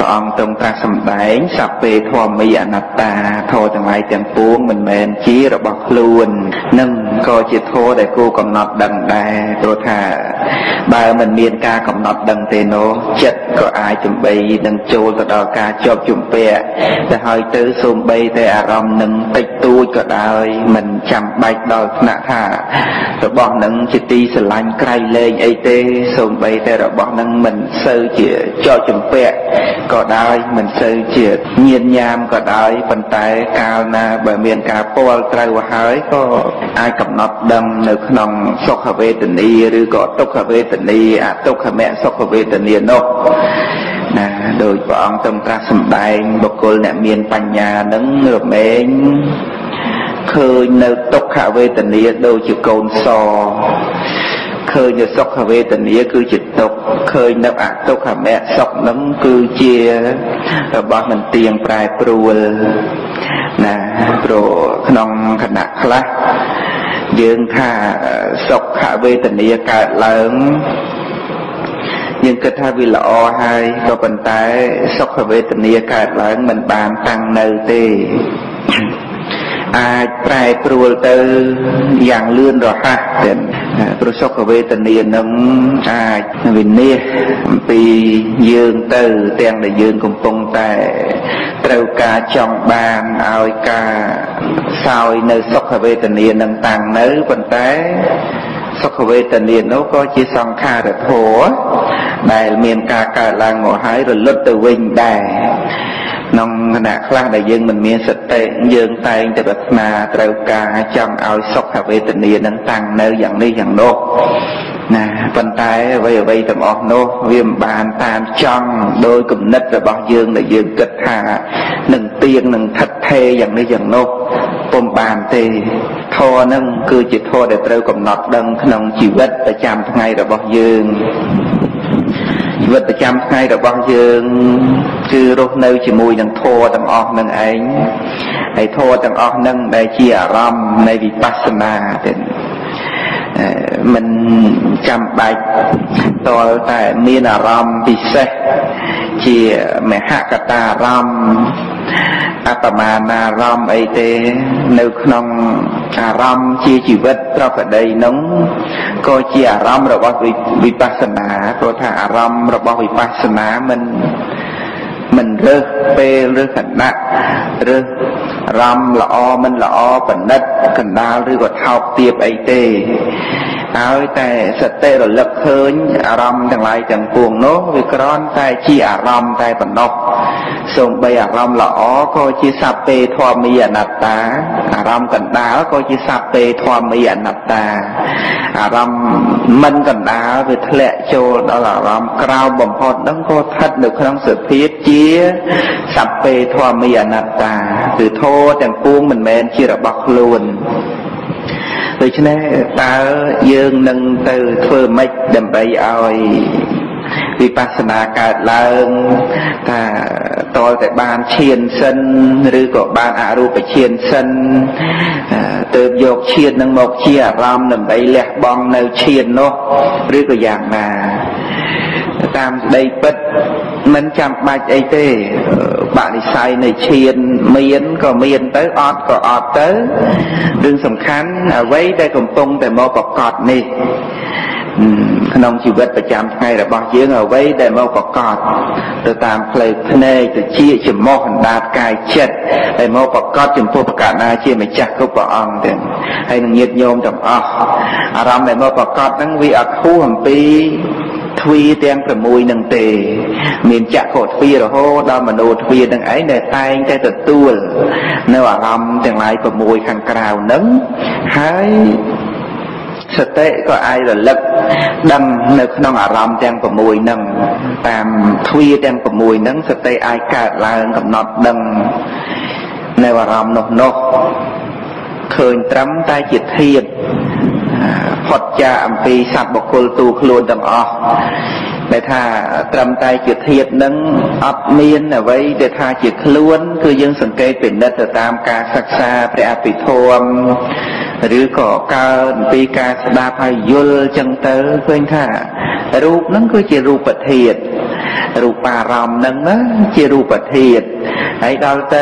ông trong ta sầm đánh sập về thò mi anh ta thò thằng lại tiền buông mình men chí rồi bọc luôn nâng coi chỉ thô để cô cầm nọt đằng đài rồi thà bà mình miền ca cầm nọt đằng tiền nó chất có ai chuẩn bị đằng trôi từ đó ca cho chuẩn bị để hơi tới xung bay để aram nâng tịch tôi có đời mình chăm bạch đòi nạ thà rồi bọn nâng chỉ ti sờ lanh cay lên ấy tê xung bay để rồi bọn nâng mình sơ chỉ cho chuẩn bị có đời mình sơ chỉ nhiên nham có đời phần tay cao na bởi miền ca pol trai và hơi có ai cầm nọt đâm nơi nòng sọc hà về tình yឬក៏ទុកhà về tình yទុកhà mẹ sọc hà về tình yនោះណាដោយព្រះអង្គទ្រង់ត្រាស់សម្ដែងបុគ្គលអ្នកមានបញ្ញានឹងរមែងឃើញនៅទុក្ខវេទនាដូចជាកូនសឃើញនៅសុខវេទនាគឺជាទុក្ខឃើញនៅអទុក្ខមៈសុខនឹងគឺជារបស់មិនទៀងប្រែប្រួលណាព្រោះក្នុងគណៈខ្លះយើងថាសុខវេទនាកើតឡើងយើងគិតថាវាល្អហើយក៏ប៉ុន្តែសុខវេទនាកើតឡើងមិនបានតាំងនៅទេអាចប្រែប្រួលទៅយ៉ាងលឿនរហ័សទៅព្រោះសុខវេទនានឹងអាចវិនិច្ឆ័យអំពីយើងទៅទាំងដែលយើងកំពុងតែត្រូវការចង់បានឲ្យការសោយនៅសុខវេទនានឹងតាំងនៅប៉ុន្តែសុខវេទនានោះក៏ជាសង្ខារធម៌ដែលមានការកើតឡើងមកហើយរលត់ទៅវិញដែរក្នុងគណៈខ្លះដែលយើងមិនមានសតិយើងតែងតែប្រាថ្នាត្រូវការចង់ឲ្យសុខវេទនានឹងតាំងនៅយ៉ាងនេះយ៉ាងនោះណាប៉ុន្តែអ្វីទាំងអស់នោះវាមិនបានតាមចង់ដោយគំនិតរបស់យើងដែលយើងគិតថានឹងទៀងនឹងថិតថេរយ៉ាងនេះយ៉ាងនោះពុំបានទេធម៌នឹងគឺជាធម៌ដែលត្រូវកំណត់ដឹងក្នុងជីវិតប្រចាំថ្ងៃរបស់យើងជីវិតប្រចាំថ្ងៃរបស់យើងគឺរស់នៅជាមួយនឹងធម៌ទាំងអស់នឹងឯងហើយធម៌ទាំងអស់នឹងដែលជាអារម្មណ៍នៃវិបស្សនាទេមិនចាំបាច់តលតែមានអារម្មណ៍ពិសេសជាមហកតាអារម្មណ៍អបមានាអារម្មណ៍អីទេនៅក្នុងអារម្មណ៍ជាជីវិតប្រកបដីនោះក៏ជាអារម្មណ៍របស់វិបស្សនាព្រោះថាអារម្មណ៍របស់វិបស្សនាមិនរើសពេលឬខណៈរើសអារម្មណ៍ល្អមិនល្អបណ្ឌិតកណ្ដាលឬក៏ថោកទាបអីទេហើយតែសតិរលឹកឃើញអារម្មណ៍ទាំងឡាយទាំងពួងនោះវាគ្រាន់តែជាអារម្មណ៍តែប៉ុណ្ណោះសូម្បីអារម្មណ៍ល្អក៏ជាសព្វេធម្មីអនត្តាអារម្មណ៍កណ្ដាលក៏ជាសព្វេធម្មីអនត្តាអារម្មណ៍មិនកណ្ដាលវាធ្លាក់ចូលដល់អារម្មណ៍ក្រោមបំផុតហ្នឹងក៏ស្ថិតនៅក្នុងសភាពជាសព្វេធម្មីអនត្តាគឺធម៌ទាំងពួងមិនមែនជារបស់ខ្លួនដូច្នេះតើយើងនឹងទៅធ្វើម៉េចដើម្បីឲ្យវិបស្សនាកើតឡើងថាតលតែបានឈានសិនឬក៏បានអរូបឈានសិនទើបយកឈាននឹងមកជាអារម្មណ៍ដើម្បីលះបង់នៅឈាននោះឬក៏យ៉ាងណាតាមស្ដីពិតមិនចាំបាច់អីទេបរិស័យនៃឈានមានក៏មានទៅអត់ក៏អត់ទៅរឿងសំខាន់អ្វីដែលកំពុងតែមកប្រកបនេះក្នុងជីវិតប្រចាំថ្ងៃរបស់យើងអ្វីដែលមកប្រកបទៅតាមផ្លូវភ្នែកទៅជាចំោះអណ្ដាតកាយចិត្តដែលមកប្រកបចំពោះប្រកាសណាជាម្ចាស់គ្រប់ព្រះអង្គទាំងហើយនឹងញាតិញោមទាំងអស់អារម្មណ៍ដែលមកប្រកបហ្នឹងវាអត់ហួសអំពីទ្វាទាំង6នឹងទេមានចក្ខុទ្វារហូតដល់មโนទ្វារនឹងឯងដែលតែងតែទទួលនៅអារម្មណ៍ទាំងឡាយ6ខាងក្រៅហ្នឹងហើយសតិក៏អាចរលឹកដឹងនៅក្នុងអារម្មណ៍ទាំង6ហ្នឹងតាមទ្វារទាំង6ហ្នឹងសតិអាចកើតឡើងកំណត់ដឹងនៅអារម្មណ៍នោះឃើញត្រឹមតែជាធាតុផុតចាកអំពីសត្វបុគ្គលទូខ្លួនទាំងអស់ដែលថាត្រឹមតែជាធាតុនឹងអត់មានអ្វីដែលថាជាខ្លួនគឺយើងសង្កេតពិនិត្យទៅតាមការសិក្សាព្រះអភិធម្មឬក៏កើតពីការស្ដាប់ហើយយល់ចឹងទៅឃើញថារូបហ្នឹងគឺជារូបធាតុរូបារម្មណ៍ហ្នឹងជារូបធាតុហើយដល់ទៅ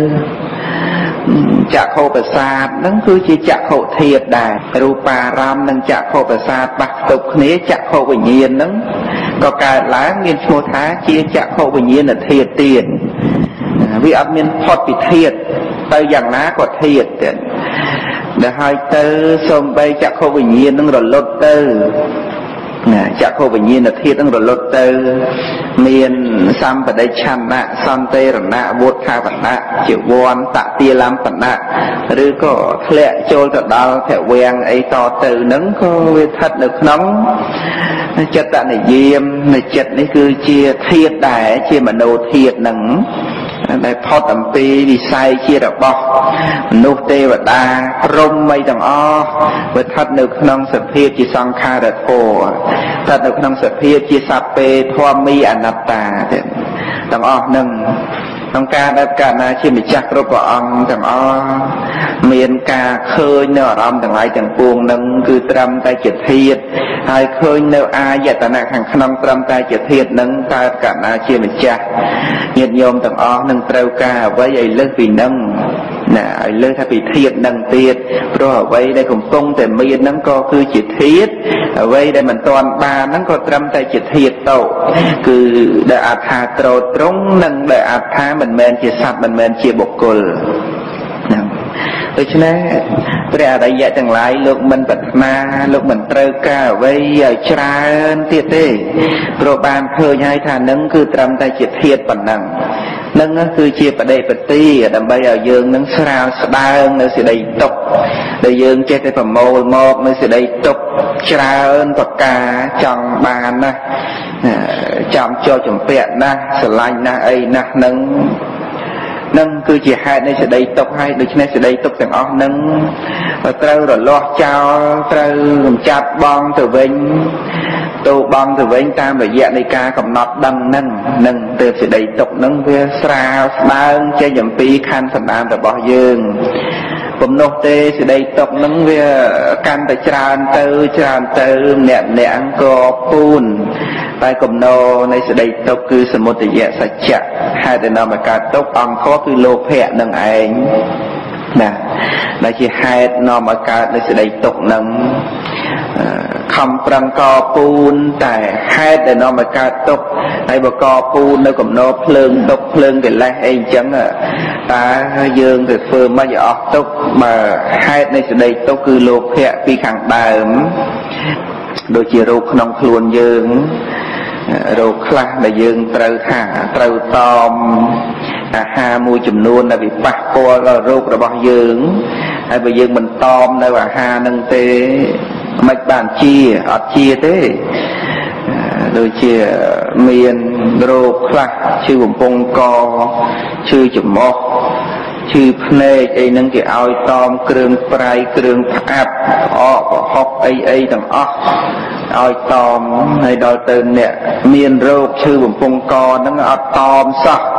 ចក្ខុប្រសាទហ្នឹងគឺជាចក្ខុធាតុដែររូបារម្មណ៍និងចក្ខុប្រសាទបាក់ផ្ទុកគ្នាចក្ខុវិញ្ញាណហ្នឹងក៏កើតឡើងមានឈ្មោះថាជាចក្ខុវិញ្ញាណធាតុទៀតវាអត់មានផុតពីធាតុទៅយ៉ាងណាក៏ធាតុទៀតដែលហើយទៅសូម្បីចក្ខុវិញ្ញាណនឹងរលត់ទៅចក្ខុវិញ្ញាណធាតុនឹងរលត់ទៅមានសម្បដិឆន្ទៈសន្តិរណៈវុដ្ឋាបណ្ណៈជីវ័នតតិលំបណ្ណៈឬក៏ធ្លាក់ចូលទៅដល់ភវាំងអីតទៅហ្នឹងក៏វាស្ថិតនៅក្នុងចិត្តនិយាមនៃចិត្តនេះគឺជាធាតុដែរជាមโนធាតុហ្នឹងដែលផុតអំពីវិស័យជារបស់មនុស្សទេវតាព្រហ្មអីទាំងអស់វាស្ថិតនៅក្នុងសភាពជាសង្ខារធម៌ស្ថិតនៅក្នុងសភាពជាសព្វេធម្មីអនត្តាទាំងអស់នឹងក្នុងការដែលកណ្ណាជាម្ចាស់គ្រប់ព្រះអង្គទាំងអស់មានការឃើញនៅអារម្មណ៍ទាំងឡាយទាំងពួងនឹងគឺត្រឹមតែជាធាតុហើយឃើញនៅអាយតនៈខាងក្នុងត្រឹមតែជាធាតុនឹងតើកណ្ណាជាម្ចាស់ញាតិញោមទាំងអស់នឹងត្រូវការអ្វីឲ្យលើសពីនឹងណាឲ្យលើសថាពីធាតុនឹងទៀតព្រោះអ្វីដែលកំពុងតែមាននឹងក៏គឺជាធាតុអ្វីដែលមិនទាន់បាននឹងក៏ត្រឹមតែជាធាតុតោគឺដែលអត្ថាត្រោតត្រង់និងដែលអត្ថាមិនមែនជាសត្វមិនមែនជាបុគ្គលដូច្នេះព្រះអរិយទាំងឡាយលោកមិនប្រាថ្នាលោកមិនត្រូវការអ្វីឲ្យច្រើនទៀតទេព្រោះបានឃើញហើយថានឹងគឺត្រឹមតែជាធាតុប៉ុណ្ណឹងនឹងគឺជាបដិបទាដើម្បីឲ្យយើងនឹងស្រាលស្ដើងនៅសេចក្តីទុក្ខដែលយើងចេះតែប្រមូលមកនៅសេចក្តីទុក្ខច្រើនប្រការចង់បានណាចាំចូលចម្ពាក់ណាស្រឡាញ់ណាអីណានឹងគឺជាហេតុនៃសេចក្តីទុក្ខហើយដូច្នេះសេចក្តីទុក្ខទាំងអស់នឹងត្រូវរលាស់ចោលត្រូវរំចាប់បងទៅវិញទៅបងទៅវិញតាមរយៈនៃការកំណត់ដឹងនឹងទើបសេចក្តីទុក្ខនឹងវាស្រាលស្ដើងចេញអំពីខណ្ឌសន្តានរបស់យើងពំនោះទេសេចក្តីទុក្ខនឹងវាកាន់តែច្រើនទៅអ្នកអង្គពូនតែគំនោនៃសេចក្តីទុក្ខគឺសមុទយសច្ចៈហេតុដែលនាំឲ្យកើតទុក្ខអង្គគឺលោភៈនឹងឯងណាដែលជាហេតុនាំឲ្យកើតនៃសេចក្តីទុក្ខនឹងខំប្រឹងកពូនតែហេតុដែលនាំឲ្យកើតទុក្ខហើយបើកពូននៅគំនោភ្លើងទុក្ខភ្លើងកិលេសអីអញ្ចឹងតើយើងទៅធ្វើមិនឲ្យអស់ទុក្ខបើហេតុនៃសេចក្តីទុក្ខគឺលោភៈពីខាងដើមដូចជារោគក្នុងខ្លួនយើងរោគខ្លះដែលយើងត្រូវតមអាហារមួយចំនួនដែលវាប៉ះពាល់ដល់រោគរបស់យើងហើយបើយើងមិនតមនៅអាហារនឹងទេមិនបានជាអត់ជាទេដូចជាមានរោគខ្លះឈឺបំពង់កឈឺច្រមុះឈឺភ្នែកអីហ្នឹងគេឲ្យតមគ្រឿងប្រៃគ្រឿងផ្អាប់អកប្រហុកអីទាំងអស់ឲ្យតមហើយដល់ទៅអ្នកមានរោគឈឺបំពង់កហ្នឹងអត់តមសោះ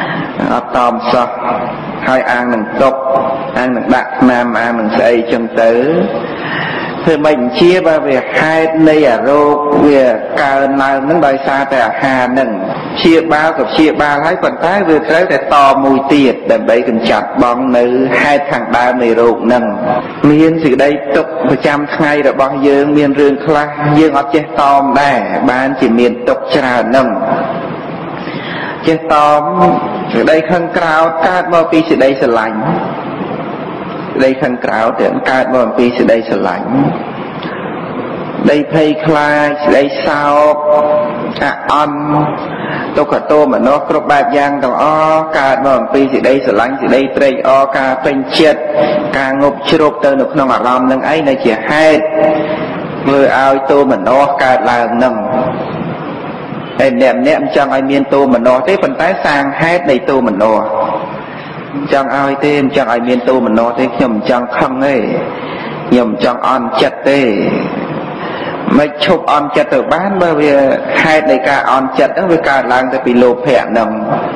ហើយអាងនឹងទុកអាងនឹងដាក់ថ្នាំអាងនឹងស្អីចឹងទៅធ្វើមិនជាបើវាហេតុនៃអារោគវាកើនឡើងនឹងដោយសារតែអាហារនឹងព្យាបាលក៏ព្យាបាលហើយប៉ុន្តែវាត្រូវតែតមួយទៀតដើម្បីកម្ចាត់បងនៅហេតុខាងដើមនៃរោគនឹងមានសេចក្តីទុក្ខប្រចាំថ្ងៃរបស់យើងមានរឿងខ្លះយើងអត់ចេះតមដែរបានជាមានទុក្ខច្រើននឹងចេះតមសេចក្តីខឹងក្រោធកើតមកពីសេចក្តីស្រឡាញ់សេចក្តីខឹងក្រោធតែកើតមកអំពីសេចក្តីស្រឡាញ់ដីភ័យខ្លាចសេចក្តីសោកអាអន់ទុក្ខទោមនស្សគ្រប់បែបយ៉ាងទាំងអស់កើតមកអំពីសេចក្តីស្រឡាញ់សេចក្តីត្រេកអរការពេញចិត្តការងប់ជ្រប់ទៅនៅក្នុងអារម្មណ៍នឹងឯងដែលជាហេតុធ្វើឲ្យទោមនស្សកើតឡើងនឹងតែអ្នកមិនចង់ឲ្យមានទោមនស្សទេប៉ុន្តែសាងហេតុនៃទោមនស្សចង់ឲ្យទេមិនចង់ឲ្យមានទោមនស្សទេខ្ញុំមិនចង់ខឹងទេខ្ញុំមិនចង់អន់ចិត្តទេមិនឈប់អន់ចិត្តទៅបានបើវាហេតុនៃការអន់ចិត្តហ្នឹងវាកើតឡើងទៅពីលោភៈហ្នឹង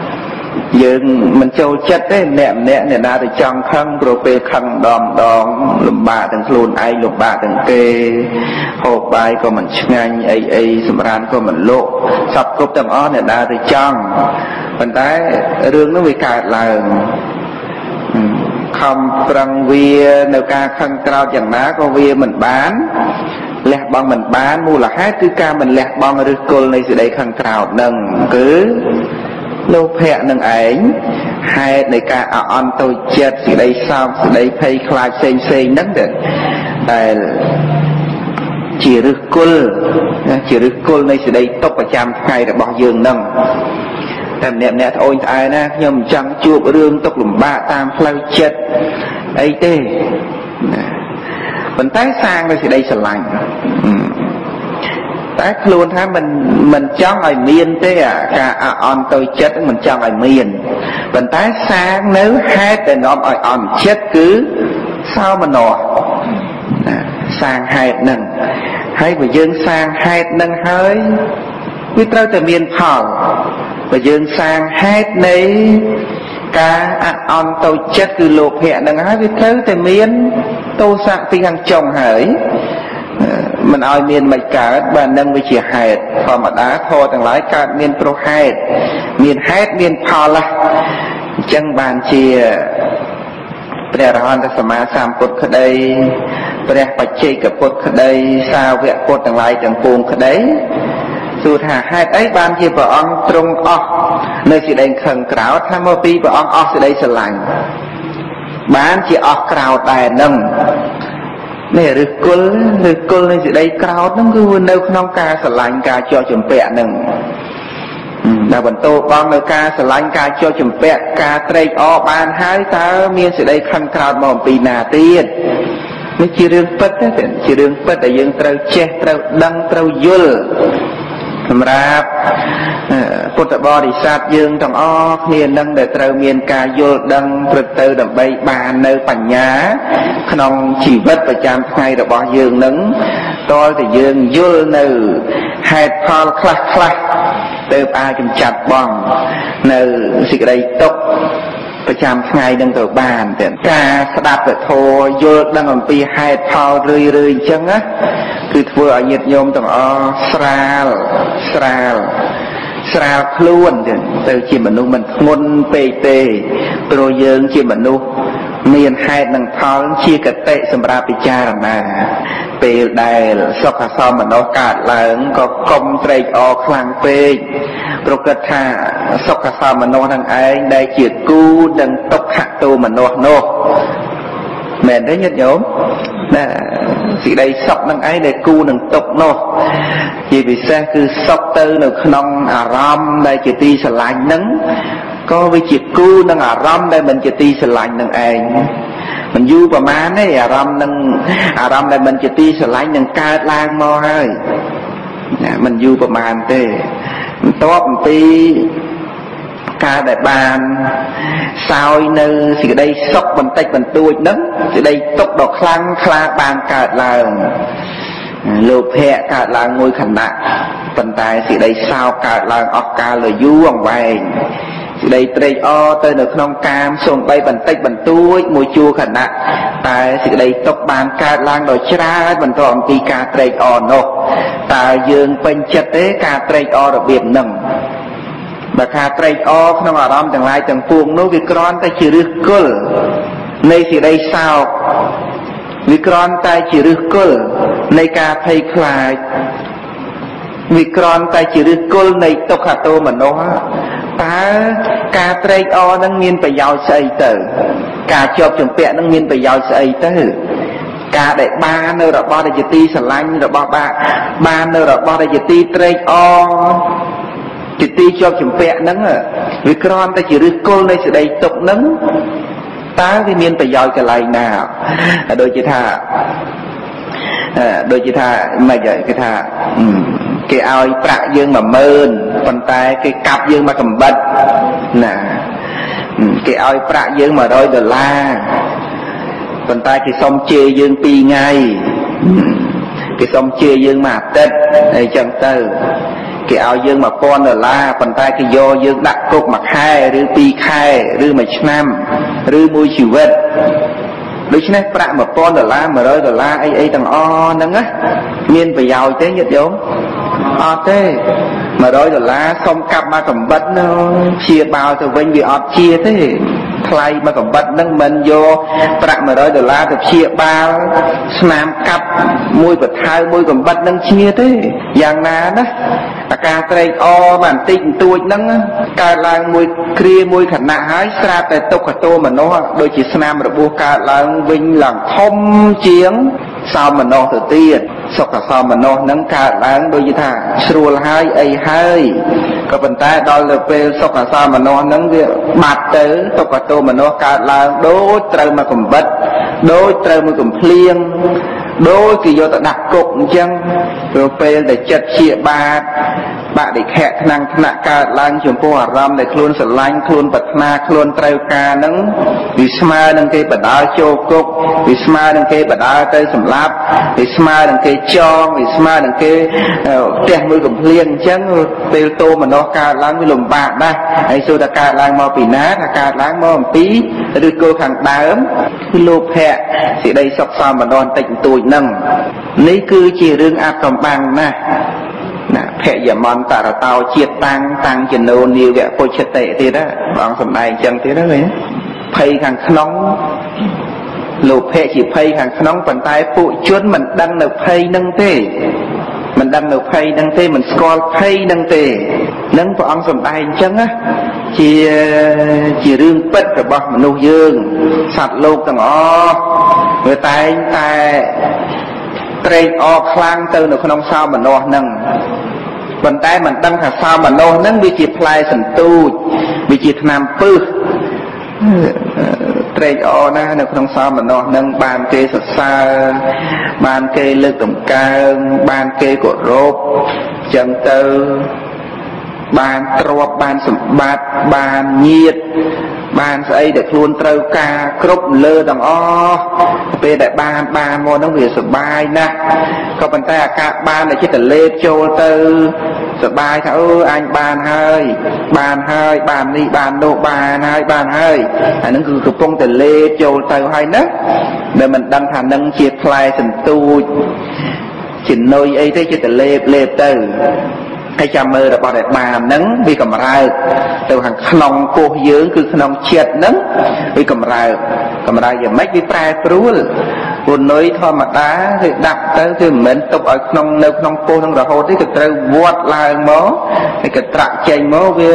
យើងមិនចូលចិត្តទេអ្នកណាទៅចង់ខឹងព្រោះពេលខឹងដងលំបាកទាំងខ្លួនឯងលំបាកទាំងគេហូបបាយក៏មិនឆ្ងាញ់អីសម្រានក៏មិនលោកសពគ្រប់ទាំងអស់អ្នកណាទៅចង់ប៉ុន្តែរឿងនោះវាកើតឡើងខំប្រឹងវានៅការខឹងក្រោធយ៉ាងណាក៏វាមិនបានលះបង់មិនបានមូលហេតុគឺការមិនលះបង់ឫសគល់នៃសេចក្តីខឹងក្រោធនឹងគឺលោភៈនឹងឯងហេតុនៃការអន់តូចចិត្តសេចក្តីសោកសេចក្តីភ័យខ្លាចផ្សេងហ្នឹងដែលជាឫសគល់នៃសេចក្តីទុក្ខប្រចាំថ្ងៃរបស់យើងហ្នឹងតែម្នាក់ត្អូញត្អែណាខ្ញុំមិនចង់ជួបរឿងទុក្ខលំបាកតាមផ្លូវចិត្តអីទេប៉ុន្តែសាងនូវសេចក្តីស្រឡាញ់តែខ្លួនថាមិនចង់ឲ្យមានទេការអន់តូចចិត្តមិនចង់ឲ្យមានប៉ុន្តែសាងនៅហេតុដែលនាំឲ្យអន់ចិត្តគឺសោមនស្សសាងហេតុនឹងហើយបើយើងសាងហេតុនឹងហើយវាត្រូវតែមានផលបើយើងសាងហេតុនៃការអន់តូចចិត្តគឺលោភៈនឹងហើយវាត្រូវតែមានទោសៈពីខាងចុងហើយមិនឲ្យមានមិនកើតបើនឹងវាជាហេតុធម្មតាធម៌ទាំងឡាយកើតមានព្រោះហេតុមានហេតុមានផលអញ្ចឹងបានជាព្រះអរហន្តសម្មាសម្ពុទ្ធក្តីព្រះបច្ចេកពុទ្ធក្តីសាវកពុទ្ធទាំងឡាយទាំងពួងក្តីសួរថាហេតុអីបានជាព្រះអង្គទ្រង់អស់នៅសេចក្តីខឹងក្រោធថាមកពីព្រះអង្គអស់សេចក្តីស្រឡាញ់បានជាអស់ក្រោធដែរនឹងនេះឫសគល់នៃសេចក្តីក្រោធហ្នឹងគឺនៅក្នុងការស្រឡាញ់ការជាប់ជំពាក់ហ្នឹងដែលបន្តបងនៅការស្រឡាញ់ការជាប់ជំពាក់ការត្រេកអរបានហើយតើមានសេចក្តីខឹងក្រោធមកអំពីណាទៀតនេះជារឿងពិតទេជារឿងពិតដែលយើងត្រូវចេះត្រូវដឹងត្រូវយល់សម្រាប់ពុទ្ធបរិស័ទយើងទាំងអស់គ្នានឹងដែលត្រូវមានការយល់ដឹងព្រឹត្តទៅដើម្បីបាននៅបញ្ញាក្នុងជីវិតប្រចាំថ្ងៃរបស់យើងនឹងតើតែយើងយល់នៅហេតុផលខ្លះទើបអាចកម្ចាត់បងនៅសេចក្តីទុក្ខប្រចាំថ្ងៃនឹងទៅបានតែការស្ដាប់ពធយល់ដឹងអំពីហេតុផលរឿយអញ្ចឹងណាគឺធ្វើឲ្យញាតិញោមទាំងអស់ស្រាលខ្លួនចឹងទៅជាមនុស្សមិនធ្ងន់ពេកទេព្រោះយើងជាមនុស្សមានហេតុនិងផលជាកតិសម្រាប់ពិចារណាពេលដែលសុខសោមនស្សកើតឡើងក៏កុំត្រេកអរខ្លាំងពេកព្រោះគិតថាសុខសោមនស្សនឹងឯងដែលជាគូនឹងទុក្ខតោមនស្សនោះមែនទេញាតិញោមណាសេចក្តីសុខនឹងឯងដែលគូនឹងទុក្ខនោះជាពិសេសគឺសុខទៅនៅក្នុងអារម្មណ៍ដែលជាទីស្រឡាញ់នឹងក៏វាជាគូនឹងអារម្មណ៍ដែលមិនជាទីស្រឡាញ់នឹងឯងមិនយូរប្រហែលទេអារម្មណ៍ដែលមិនជាទីស្រឡាញ់នឹងកើតឡើងមកហើយណាមិនយូរប្រហែលទេបន្ទាប់អំពីការដែលបានសោយនៅសេចក្តីសុខបន្តិចបន្តួចហ្នឹងសេចក្តីទុក្ខដ៏ខ្លាំងក្លាបានកើតឡើងលោភៈកើតឡើងមួយខណៈប៉ុន្តែសេចក្តីសោកកើតឡើងអស់កាលយូរអង្វែងសេចក្តីត្រេកអរទៅនៅក្នុងកាមសូម្បីបន្តិចបន្តួចមួយជួរខណៈតែសេចក្តីទុក្ខបានកើតឡើងដ៏ច្រើនបន្ទាប់អំពីការត្រេកអរនោះតើយើងពេញចិត្តទេការត្រេកអររបៀបហ្នឹងបើការត្រេកអរក្នុងអារម្មណ៍ទាំងឡាយទាំងពួងនោះវាគ្រាន់តែជាឫសគល់នៃសេចក្តីសោកវាគ្រាន់តែជាឫសគល់នៃការភ័យខ្លាចវាគ្រាន់តែជាឫសគល់នៃទុក្ខតោមនស្សតើការត្រេកអរនឹងមានប្រយោជន៍ស្អីទៅការជាប់ជំពាក់នឹងមានប្រយោជន៍ស្អីទៅការដែលបាននៅរបស់ដែលជាទីស្រឡាញ់របស់បាននៅរបស់ដែលជាទីត្រេកអរជាទីជាប់ជំពាក់ហ្នឹងវាគ្រាន់តែជាឫសគល់នៃសេចក្តីទុក្ខហ្នឹងតើវាមានប្រយោជន៍កន្លែងណាដូចជាថាមិនគេថាគេឲ្យប្រាក់យើង 10000 ប៉ុន្តែគេកាប់យើងមកកំបិតណាគេឲ្យប្រាក់យើង$100ប៉ុន្តែគេសុំជេរយើង2ថ្ងៃគេសុំជេរយើងមួយអាទិត្យអីចឹងទៅគេឲ្យយើង$1000ប៉ុន្តែគេយកយើងដាក់គុកមួយខែឬ2ខែឬមួយឆ្នាំឬមួយជីវិតដូច្នេះប្រាក់$1000 $100អីទាំងអស់ហ្នឹងណាមានប្រយោជន៍ទេញាតិញោមអត់ទេ$100សុំកាប់មកកំបិតព្យាបាលទៅវិញវាអត់ជាទេថ្លៃមកកំបិតហ្នឹងមិនយកប្រាក់$100ទៅព្យាបាលស្នាមកាប់មួយបថៅមួយកំបិតហ្នឹងជាទេយ៉ាងណាណាអាការត្រេកអរបន្តិចបន្តួចហ្នឹងកើតឡើងមួយគ្រាមួយខណៈហើយស្រាប់តែទុក្ខទោមនោដូចជាស្នាមរបួសកើតឡើងវិញឡើងធំជាងសោមនស្សទៅទៀតសុខសោមនស្សហ្នឹងកើតឡើងដូចថាស្រួលហើយអីហើយក៏ប៉ុន្តែដល់ទៅពេលសុខសោមនស្សហ្នឹងវាបាត់ទៅទុក្ខទោមនស្សកើតឡើងដូចត្រូវមកកំបិតដូចត្រូវមកកំភ្លៀងដូចគេយកទៅដាក់គុកអញ្ចឹងព្រោះពេលដែលចិត្តជាបាតបដិខៈថ្នាំងថ្នាក់កើតឡើងចំពោះអារម្មណ៍ដែលខ្លួនស្រឡាញ់ខ្លួនប្រាថ្នាខ្លួនត្រូវការហ្នឹងវាស្មើនឹងគេបដាល់ចូលគុកវាស្មើនឹងគេបដាល់ទៅសម្លាប់វាស្មើនឹងគេចងវាស្មើនឹងគេផ្ទះមួយកំភ្លៀងអញ្ចឹងពេលតោមនស្សកើតឡើងវាលំបាកណាស់ហើយសូត្រតែកើតឡើងមកពីណាថាកើតឡើងមកអំពីឬគោលខាងដើមគឺលោភៈសេចក្តីសុខសោមនស្សបន្តិចបន្តួចហ្នឹងនេះគឺជារឿងអាថ៌កំបាំងណាស់ណាភយមន្តរតោជាតិតាំងចំណូលនាវៈពុជតិទៀតណាព្រះអង្គសម្ដែងអញ្ចឹងទៀតណាភ័យខាងក្នុងលោភៈជាភ័យខាងក្នុងប៉ុន្តែពួកជនមិនដឹងនៅភ័យនឹងទេមិនដឹងនៅភ័យនឹងទេមិនស្គាល់ភ័យនឹងទេនឹងព្រះអង្គសម្ដែងអញ្ចឹងណាជារឿងពិតរបស់មនុស្សយើងសត្វលោកទាំងអស់វាតែងតែត្រេកអរខ្លាំងទៅនៅក្នុងសោមនស្សហ្នឹងប៉ុន្តែមិនដឹងថាសោមនស្សហ្នឹងវាជាផ្លែសន្ទូចវាជាថ្នាំពឹសត្រេកអរណាស់នៅក្នុងសោមនស្សហ្នឹងបានគេសរសើរបានគេលើកតម្កើងបានគេគោរពចឹងទៅបានទ្រព្យបានសម្បត្តិបានញាតិបានស្អីដែលខ្លួនត្រូវការគ្រប់លើទាំងអស់ពេលដែលបានមកហ្នឹងវាសុបាយណាស់ក៏ប៉ុន្តែអាការបានតែចិត្តលេបចូលទៅសុបាយថាអញបានហើយបាននេះបាននោះបានហើយអាហ្នឹងគឺកំពុងតែលេបចូលទៅហើយណាដែលមិនដឹងថានឹងជាផ្លែសន្ទូចជានុយអីទេចិត្តលេបទៅហើយចាំមើលរបស់ដែលបានហ្នឹងវាកម្រើកទៅខាងក្នុងពោះយើងគឺក្នុងចិត្តហ្នឹងវាកម្រើកយ៉ាងម៉េចវាប្រែប្រួលពុនុយធម្មតាគេដាក់ទៅគឺមិនមែនទុកឲ្យនៅក្នុងពោះហ្នឹងរហូតទេគឺត្រូវវត្តឡើងមកហើយក៏ត្រាក់ចេញមកវា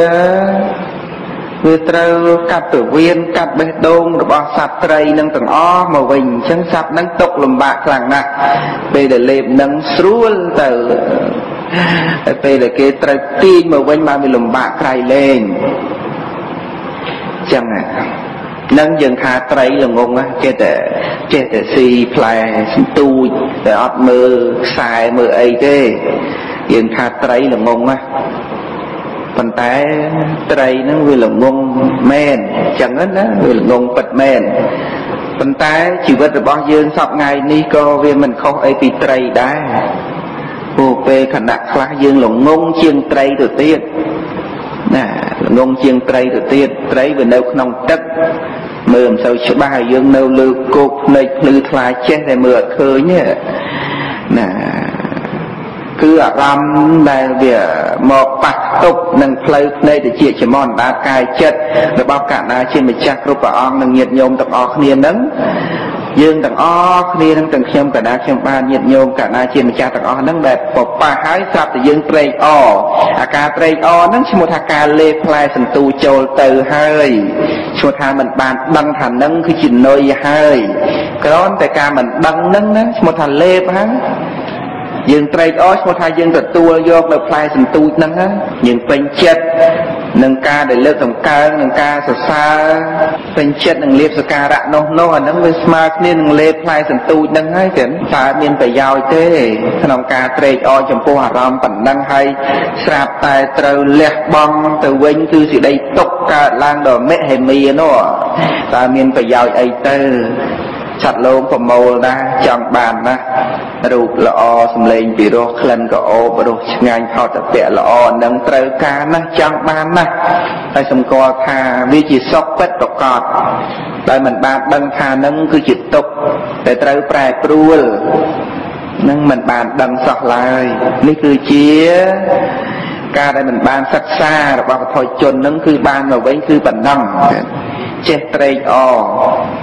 ត្រូវកាត់ទៅវៀនកាត់បេះដូងរបស់សត្វត្រីនឹងទាំងអស់មកវិញអញ្ចឹងសត្វហ្នឹងຕົកលំបាកខ្លាំងណាស់ពេលដែលលេបនឹងស្រួលទៅហើយពេលដែលគេត្រូវទាញមកវិញបានវាលំបាកក្រៃលែងអញ្ចឹងនឹងយើងថាត្រីល្ងងចេះតែស៊ីផ្លែសន្ទូចតែអត់មើលខ្សែមើលអីទេយើងថាត្រីល្ងងប៉ុន្តែត្រីហ្នឹងវាល្ងងមែនអញ្ចឹងណាវាល្ងងពិតមែនប៉ុន្តែជីវិតរបស់យើងសពថ្ងៃនេះក៏វាមិនខុសអីពីត្រីដែរព្រោះពេលខណៈខ្លះយើងល្ងងជាងត្រីទៅទៀតណាល្ងងជាងត្រីទៅទៀតត្រីវានៅក្នុងទឹកមើលមិនសូវច្បាស់ហើយយើងនៅលើគោកភ្នែកភ្លឺថ្លាចេះតែមើលអត់ឃើញទេណាគឺអារម្មណ៍ដែលវាមកប៉ះទប់នឹងផ្លូវភ្នែកទៅជាចំនដាកាយចិត្តរបស់កណ្ដាជាម្ចាស់គ្រប់ព្រះអង្គនិងញាតិញោមទាំងអស់គ្នានឹងយើងទាំងអស់គ្នានឹងទាំងខ្ញុំកណ្ដាខ្ញុំបានញាតិញោមកណ្ដាជាម្ចាស់ទាំងអស់ហ្នឹងដែលបប៉ះហើយស្រាប់តែយើងត្រេកអរអាការត្រេកអរហ្នឹងឈ្មោះថាការលេបផ្លែសន្ទូចូលទៅហើយឈ្មោះថាមិនបានដឹងថាហ្នឹងគឺជានុយហើយគ្រាន់តែការមិនដឹងហ្នឹងណាឈ្មោះថាលេបហើយយើងត្រេកអរឈ្មោះថាយើងទទួលយកនៅផ្លែសន្ទូចហ្នឹងណាយើងពេញចិត្តនឹងការដែលលើកតម្កើងនឹងការសរសើរពេញចិត្តនឹងលាភសក្ការៈនោះអាហ្នឹងវាស្មើគ្នានឹងលេបផ្លែសន្ទូចហ្នឹងហើយតែតើមានប្រយោជន៍ទេក្នុងការត្រេកអរចំពោះអារម្មណ៍ប៉ុណ្ណឹងហើយស្រាប់តែត្រូវលះបង់ទៅវិញគឺសេចក្តីទុក្ខកើតឡើងដល់មហិមានោះតើមានប្រយោជន៍អីទៅ chặt lôm của màu ra trong bàn ra rụt lọ xâm lên bị rô khăn có ô và rô ngành họ tập vẽ lọ nâng trâu ca na trong bàn na tại xâm co thà vì chỉ sốc vết đọc cọt tại mình bàn đăng thà nâng cứ chịu tục để trâu prai pruol nâng mình bàn đăng sọc lại ní cứ chia ca đây mình ban sắc xa rồi bao thôi chôn nâng cứ ban rồi với cứ bản năng chết trây o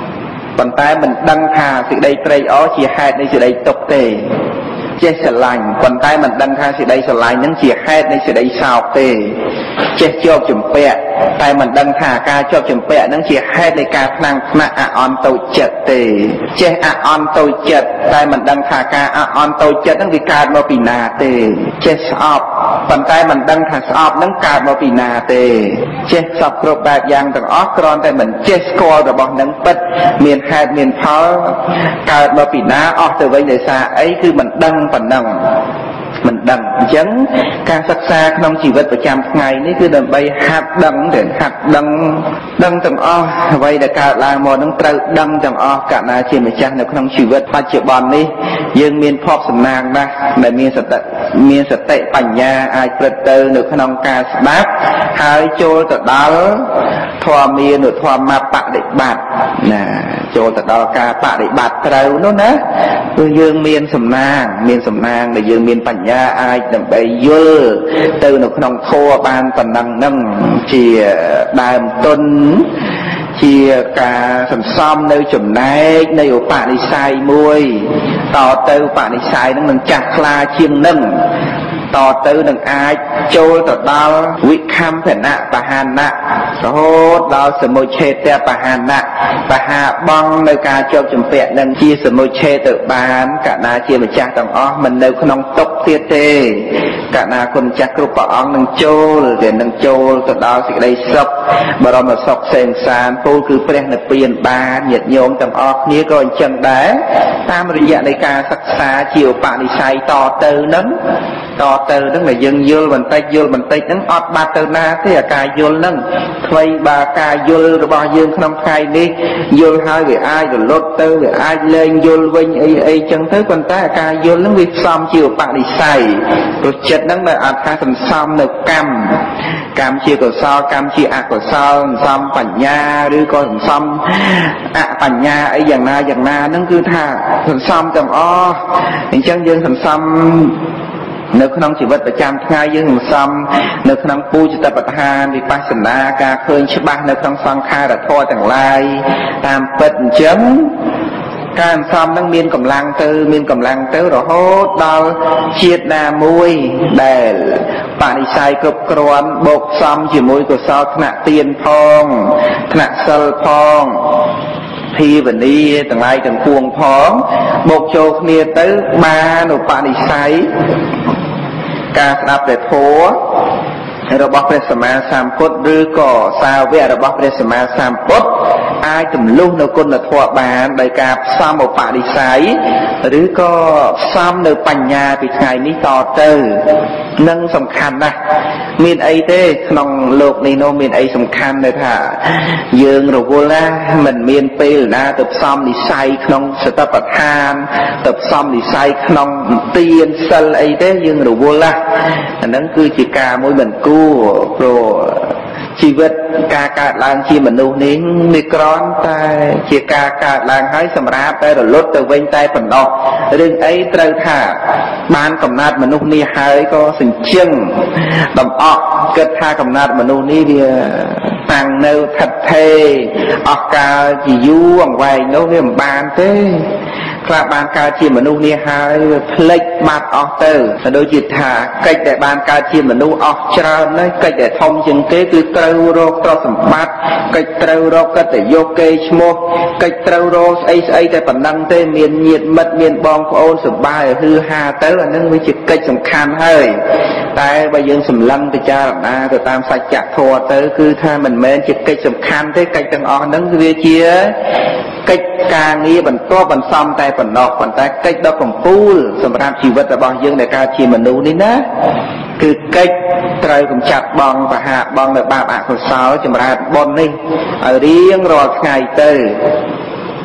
bàn tay mình đăng thà sự đây trây o chỉ hai đây sự đây tục tề chết sờ lành bàn tay mình đăng thà sự đây sờ lành nâng chỉ hai đây sự đây sao tề chết cho chùm pẹ tay mình đăng thà ca cho chùm pẹ nâng chỉ hai đây ca năng nạ on tôi chật tề chết on tôi chật tay mình đăng thà ca on tôi chật nâng vì ca mà bị nà tề chết sọp bàn tay mình đăng thà sọp nâng ca mà bị nà tề chết sọp cột bạc giang từng óc con tay mình chết score rồi bọn nâng bật miền hai miền pháo ca mà bị nà óc từ vậy để xa ấy cứ mình đăng phần năng mình đằng chấn ca sắc xa trong chỉ vậtประจำថ្ងៃនេះគឺដើម្បីហាត់ដឹងដឹងទាំងអស់អ្វីដែលកើតឡើងមកនឹងត្រូវដឹងទាំងអស់កណ្ណាជាម្ចាស់នៅក្នុងជីវិតបច្ចុប្បន្ននេះយើងមានភ័ព្វសំណាងណាស់ដែលមានសតិបញ្ញាអាចព្រឹត្តទៅនៅក្នុងការស្ដាប់ហើយចូលទៅដល់ធម៌មានឬធម៌បដិបត្តិណាចូលទៅដល់ការបដិបត្តិត្រូវនោះណាគឺយើងមានសំណាងដែលយើងមានបញ្ញាអាចដើម្បីយល់ទៅនៅក្នុងធម៌បានប៉ុណ្ណឹងនឹងជាដើមទុនជាការសន្សំនៅចំណែកនៃឧបនិស្ស័យមួយតទៅឧបនិស្ស័យនឹងចាស់ខ្លាជាងនឹងតទៅនឹងអាចចូលទៅដល់វិខំភណៈបហានៈរហូតដល់សមុច្ឆេតបហានៈបហាបងនៅការជាប់ជំពាក់នឹងជាសមុច្ឆេតទៅបានកណាជាម្ចាស់ទាំងអស់មិននៅក្នុងទុកទៀតទេកណាគុណចាស់គ្រប់ព្រះអង្គនឹងចូលទៅដល់សេចក្តីសុខបរមសុខសេងសានពោលគឺព្រះនិព្វានបានញាតិញោមទាំងអស់គ្នាក៏អញ្ចឹងដែរតាមរយៈនៃការសិក្សាជាឧបនិស្ស័យតទៅនឹងដែលយើងយល់បន្តិចហ្នឹងអត់បាត់ទៅណាទេអាការយល់ហ្នឹងថ្មីបើការយល់របស់យើងក្នុងថ្ងៃនេះយល់ហើយវាអាចរលត់ទៅវាអាចលែងយល់វិញអីចឹងទៅប៉ុន្តែអាការយល់ហ្នឹងវាផ្សំជាឧបនិស្ស័យព្រោះចិត្តហ្នឹងដែលអាចថាសន្សំនៅកម្មជាកុសលកម្មជាអកុសលសន្សំបញ្ញាឬក៏សន្សំអបញ្ញាអីយ៉ាងណាហ្នឹងគឺថាសន្សំទាំងអស់អញ្ចឹងយើងសន្សំនៅក្នុងជីវិតប្រចាំថ្ងៃយើងសន្សំនៅក្នុងពូជតបដ្ឋានវិបស្សនាការឃើញច្បាស់នៅក្នុងសង្ខារធម៌ទាំងឡាយតាមពិតអញ្ចឹងការសន្សំនឹងមានកម្លាំងទៅរហូតដល់ជាតិណាមួយដែលបនិស្ស័យគ្រប់គ្រាន់បូកផ្សំជាមួយកុសលថ្នាក់ទានផងថ្នាក់សិលផងភាវនាទាំងឡាយទាំងពួងផងបូកចូលគ្នាទៅបានឧបនិស្ស័យការស្ដាប់ព្រះធម៌របស់ព្រះសម្មាសម្ពុទ្ធឬក៏សាវករបស់ព្រះសម្មាសម្ពុទ្ធអាចទម្លុះនៅគុណធម៌បានដោយការផ្សំឧបនិស្ស័យឬក៏ផ្សំនៅបញ្ញាពីថ្ងៃនេះតទៅនឹងសំខាន់ណាស់មានអីទេក្នុងលោកនេះនោះមានអីសំខាន់នៅថាយើងរវល់ណាមិនមានពេលណាទៅផ្សំនិស្ស័យក្នុងសតិប្បដ្ឋានទៅផ្សំនិស្ស័យក្នុងទានសិលអីទេយើងរវល់ណាអាហ្នឹងគឺជាការមួយមិនគួរព្រោះជីវិតការកើតឡើងជាមនុស្សនេះវាគ្រាន់តែជាការកើតឡើងហើយសម្រាប់តែរលត់ទៅវិញតែប៉ុណ្ណោះរឿងអីត្រូវថាបានកំណត់មនុស្សនេះហើយក៏សញ្ជឹងដំអក់គិតថាកំណត់មនុស្សនេះវាតាំងនៅថិតថេរអស់កាលជាយូរអង្វែងនោះវាមិនបានទេខ្លះបានកើតជាមនុស្សនេះហើយផ្លេចបាត់អស់ទៅដូចជាថាកិច្ចដែលបានកើតជាមនុស្សអស់ច្រើនណាស់កិច្ចដែលធំជាងគេគឺត្រូវរកទ្រព្យសម្បត្តិកិច្ចត្រូវរកកិត្តិយសគេឈ្មោះកិច្ចត្រូវរកស្អីតែប៉ុណ្ណឹងទេមានញាតិមិត្តមានបងប្អូនសប្បាយហឺហាទៅអានឹងវាជាកិច្ចសំខាន់ហើយតែបើយើងសម្លឹងពិចារណាទៅតាមសច្ចធម៌ទៅគឺថាមិនមែនជាកិច្ចសំខាន់ទេកិច្ចទាំងអស់ហ្នឹងវាជាកិច្ចការងារបន្ទាប់បន្សំតែប៉ុណ្ណោះប៉ុន្តែកិច្ចដ៏កំពូលសម្រាប់ជីវិតរបស់យើងដែលកើតជាមនុស្សនេះណាគឺកិច្ចត្រូវកម្ចាត់បងបហាបងនៅបាបអកុសលចម្រើនបុណ្យនេះឲ្យរៀងរាល់ថ្ងៃទៅ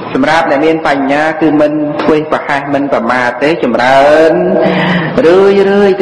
សម្រាប់អ្នកមានបញ្ញាគឺមិនធ្វើប្រហែសមិនប្រមាទទេចម្រើនរឿយ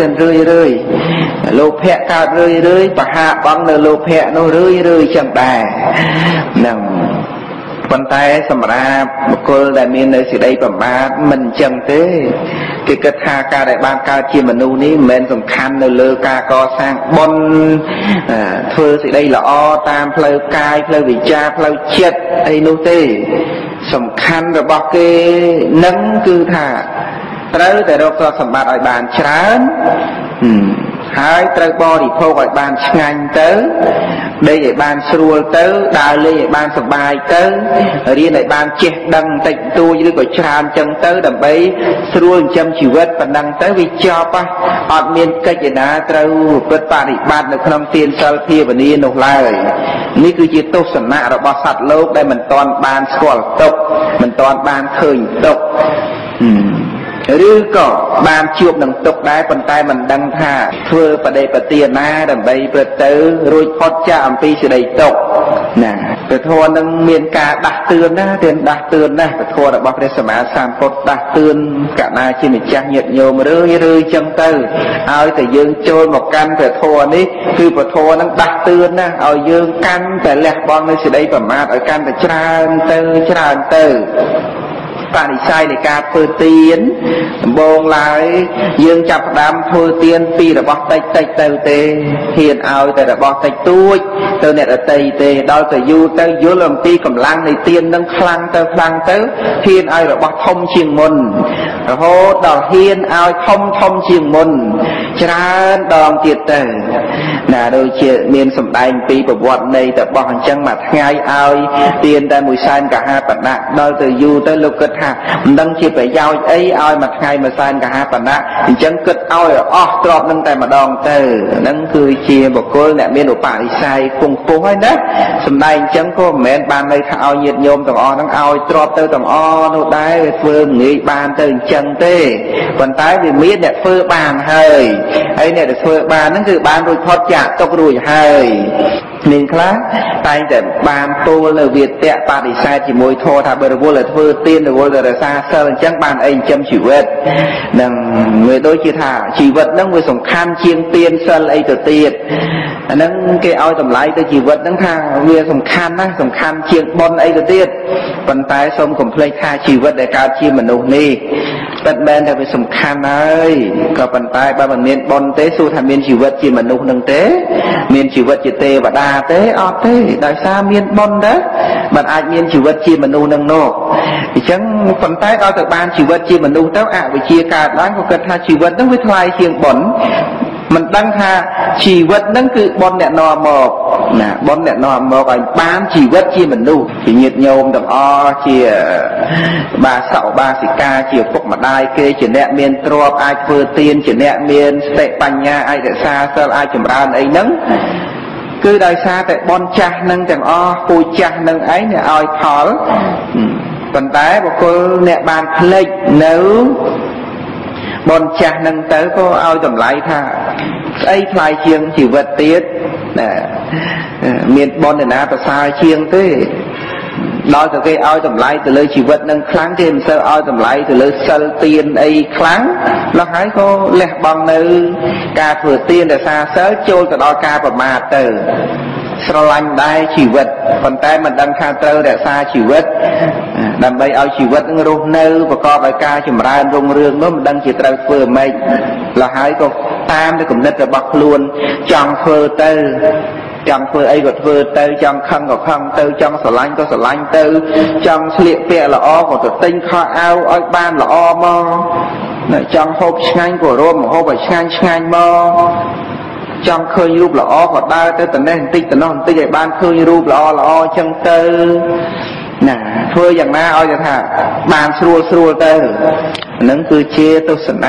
លោភៈកើតរឿយបហាបងនៅលោភៈនោះរឿយចឹងដែរហ្នឹងប៉ុន្តែសម្រាប់បុគ្គលដែលមាននៅសេចក្តីប្រមាទមិនចឹងទេគេគិតថាការដែលបានកើតជាមនុស្សនេះមិនមែនសំខាន់នៅលើការកសាងបុណ្យធ្វើសេចក្តីល្អតាមផ្លូវកាយផ្លូវវិជ្ជាផ្លូវចិត្តអីនោះទេសំខាន់របស់គេនឹងគឺថាត្រូវតែរកទ្រព្យសម្បត្តិឲ្យបានច្រើនហើយត្រូវបរិភោគឲ្យបានឆ្ងាញ់ទៅដេកឲ្យបានស្រួលទៅដើរលេងឲ្យបានសប្បាយទៅរៀនឲ្យបានចេះដឹងតិចតួចឬក៏ច្រើនចឹងទៅដើម្បីស្រួលចិញ្ចឹមជីវិតប៉ុណ្ណឹងទៅវាចប់អត់មានកិច្ចឯណាត្រូវប្រព្រឹត្តបរិបត្តិនៅក្នុងទានសិលភាវនានោះឡើយនេះគឺជាទស្សនៈរបស់សត្វលោកដែលមិនទាន់បានស្គាល់ទុក្ខមិនទាន់បានឃើញទុក្ខឬក៏បានជួបនឹងទុក្ខដែរប៉ុន្តែមិនដឹងថាធ្វើបដិបទាណាដើម្បីប្រព្រឹត្តទៅរួចផុតចាកអំពីសេចក្តីទុក្ខណាព្រះធម៌នឹងមានការដាស់តឿនណាទានដាស់តឿនណាព្រះធម៌របស់ព្រះសម្មាសម្ពុទ្ធដាស់តឿនកណាជាម្ចាស់ញាតិញោមរឿយចឹងទៅឲ្យតែយើងចូលមកកាន់ព្រះធម៌នេះគឺព្រះធម៌នឹងដាស់តឿនណាឲ្យយើងកាន់តែលះបង់នៅសេចក្តីប្រមាទឲ្យកាន់តែច្រើនទៅបរិស័យនៃការធ្វើទានដំបូងឡើយយើងចាប់ផ្ដើមធ្វើទានពីរបស់តិចទៅទេហ៊ានឲ្យតែរបស់តិចតួចទៅអ្នកដទៃទេដល់ទៅយូរទៅយល់អំពីកម្លាំងនៃទាននឹងខ្លាំងទៅហ៊ានឲ្យរបស់ធំជាងមុនរហូតដល់ហ៊ានឲ្យធំជាងមុនច្រើនដងទៀតទៅណាដូចជាមានសម្ដែងពីប្រវត្តិនៃតបោះអញ្ចឹងមួយថ្ងៃឲ្យទានតែ1សែនកហាបណៈដល់ទៅយូរទៅលោកគិតថាមិនដឹងជាប្រយោជន៍អីឲ្យមួយថ្ងៃ1សែនកហាបណៈអញ្ចឹងគិតឲ្យអស់ទ្រព្យនឹងតែម្ដងទៅហ្នឹងគឺជាបុគ្គលអ្នកមានឧបនិស្ស័យគង់ខ្ពស់ហើយណាសម្ដែងអញ្ចឹងក៏មិនមែនបានន័យថាឲ្យញាតិញោមទាំងអស់ហ្នឹងឲ្យទ្រព្យទៅទាំងអស់នោះដែរធ្វើងាយបានទៅអញ្ចឹងទេប៉ុន្តែវាមានអ្នកធ្វើបានហើយអ្នកដែលធ្វើបានហ្នឹងគឺបានរួចផុតចាកទុក្ខរួចហើយមានខ្លះតែងតែបានពោលនៅវាទៈបដិសេធជាមួយធម៌ថាបើរវល់តែធ្វើទានរវល់តែរក្សាសិលអញ្ចឹងបានអីចិញ្ចឹមជីវិតនឹងវាដូចជាថាជីវិតហ្នឹងវាសំខាន់ជាងទានសិលអីទៅទៀតអាហ្នឹងគេឲ្យតម្លៃទៅជីវិតហ្នឹងថាវាសំខាន់ណាស់សំខាន់ជាងបុណ្យអីទៅទៀតប៉ុន្តែសូមកុំភ្លេចថាជីវិតដែលកើតជាមនុស្សនេះពិតមែនតែវាសំខាន់ហើយក៏ប៉ុន្តែបើមិនមានបុណ្យទេសួរថាមានជីវិតជាមនុស្សនឹងទេមានជីវិតជាទេវតាទេអត់ទេដោយសារមានបុណ្យដែរមិនអាចមានជីវិតជាមនុស្សនឹងនោះអញ្ចឹងប៉ុន្តែដល់ទៅបានជីវិតជាមនុស្សទៅអវិជ្ជាកើតឡើងក៏គិតថាជីវិតនឹងវាថ្លៃជាងបុណ្យមិនដឹងថាជីវិតនឹងគឺបុណ្យអ្នកនាំមកណាបុណ្យអ្នកនាំមកឲ្យបានជីវិតជាមនុស្សជាញាតិញោមទាំងអស់ជាបាសកបាសិកាជាពុកម្ដាយគេជាអ្នកមានទ្រព្យអាចធ្វើទានជាអ្នកមានសតិបញ្ញាអាចរក្សាសិលអាចចម្រើនអីហ្នឹងគឺដោយសារតែបុណ្យចាស់នឹងទាំងអស់ពូជចាស់នឹងឯងអ្នកឲ្យផលប៉ុន្តែបុគ្គលអ្នកបានភ្លេចនៅបុណ្យចាស់នឹងទៅក៏ឲ្យតម្លៃថាស្អីថ្លៃជាងជីវិតទៀតណាមានបុណ្យណាប្រសើរជាងទេដល់ទៅគេឲ្យតម្លៃទៅលើជីវិតនឹងខ្លាំងគេមិនសូវឲ្យតម្លៃទៅលើសិលទានអីខ្លាំងដល់ហើយក៏លះបង់នៅការធ្វើទានរក្សាសិលចូលទៅដល់ការប្រមាទទៅស្រឡាញ់ដែរជីវិតប៉ុន្តែមិនដឹងថាត្រូវរក្សាជីវិតដើម្បីឲ្យជីវិតនឹងរស់នៅប្រកបដោយការចម្រើនរុងរឿងនោះមិនដឹងជាត្រូវធ្វើម៉េចដល់ហើយក៏តាមទៅគំនិតរបស់ខ្លួនចង់ធ្វើទៅចង់ធ្វើអីក៏ធ្វើទៅចង់ខឹងក៏ខឹងទៅចង់ស្រឡាញ់ក៏ស្រឡាញ់ទៅចង់ស្លៀកពាក់ល្អក៏ទៅទិញខោអាវឲ្យបានល្អមកចង់ហូបឆ្ងាញ់ក៏រមហូបឲ្យឆ្ងាញ់មកចង់ឃើញរូបល្អក៏ដើរទៅត្នេះបន្តិចត្នោះបន្តិចឲ្យបានឃើញរូបល្អអញ្ចឹងទៅណាធ្វើយ៉ាងណាឲ្យថាបានស្រួលទៅហ្នឹងគឺជាទស្សនៈ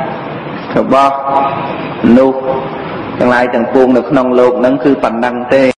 របស់មនុស្សទាំងឡាយទាំងពួងនៅក្នុងโลกហ្នឹងគឺប៉ុណ្ណឹងទេ